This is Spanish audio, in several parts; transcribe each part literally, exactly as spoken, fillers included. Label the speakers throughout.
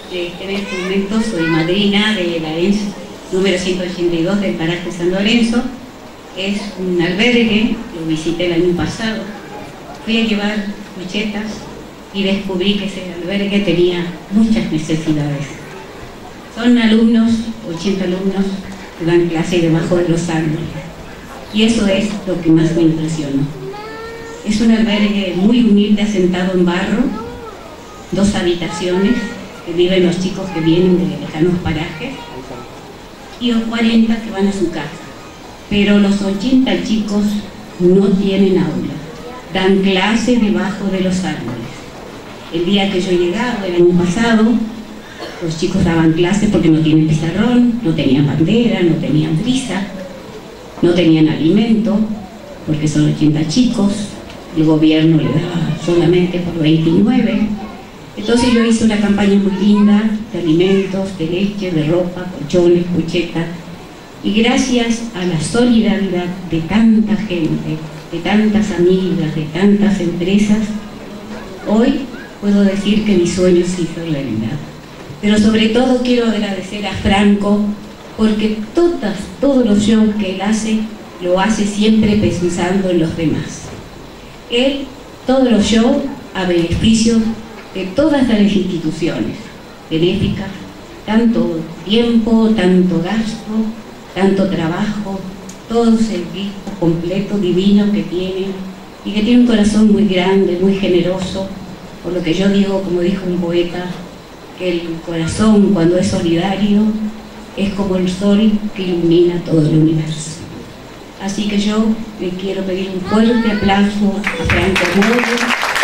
Speaker 1: que en este momento soy madrina de la E N S número ciento ochenta y dos del paraje San Lorenzo. Es un albergue, lo visité el año pasado. Fui a llevar cuchetas y descubrí que ese albergue tenía muchas necesidades. Son alumnos, ochenta alumnos, que dan clase debajo de los árboles. Y eso es lo que más me impresionó. Es un albergue muy humilde, asentado en barro, dos habitaciones, que viven los chicos que vienen de lejanos parajes, y los cuarenta que van a su casa. Pero los ochenta chicos no tienen aula, dan clase debajo de los árboles. El día que yo llegaba, el año pasado, los chicos daban clase porque no tienen pizarrón, no tenían bandera, no tenían prisa, no tenían alimento, porque son ochenta chicos, el gobierno le daba solamente por veintinueve. Entonces yo hice una campaña muy linda de alimentos, de leche, de ropa, colchones, cuchetas, y gracias a la solidaridad de tanta gente, de tantas amigas, de tantas empresas, hoy puedo decir que mi sueño se hizo realidad. Pero sobre todo quiero agradecer a Franco, porque todas, todos los shows que él hace, lo hace siempre pensando en los demás. Él, todos los shows a beneficio de todas las instituciones benéficas, tanto tiempo, tanto gasto, tanto trabajo, todo el servicio completo, divino que tiene, y que tiene un corazón muy grande, muy generoso, por lo que yo digo, como dijo un poeta, que el corazón, cuando es solidario, es como el sol que ilumina todo el universo. Así que yo le quiero pedir un fuerte aplauso a Franco Moyo.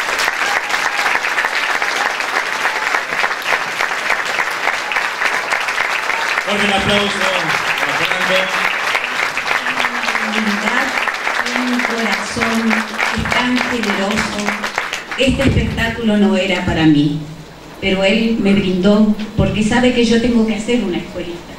Speaker 2: Fuerte el aplauso a Franco.
Speaker 1: Un corazón tan generoso. Este espectáculo no era para mí, pero él me brindó, porque sabe que yo tengo que hacer una escuelita.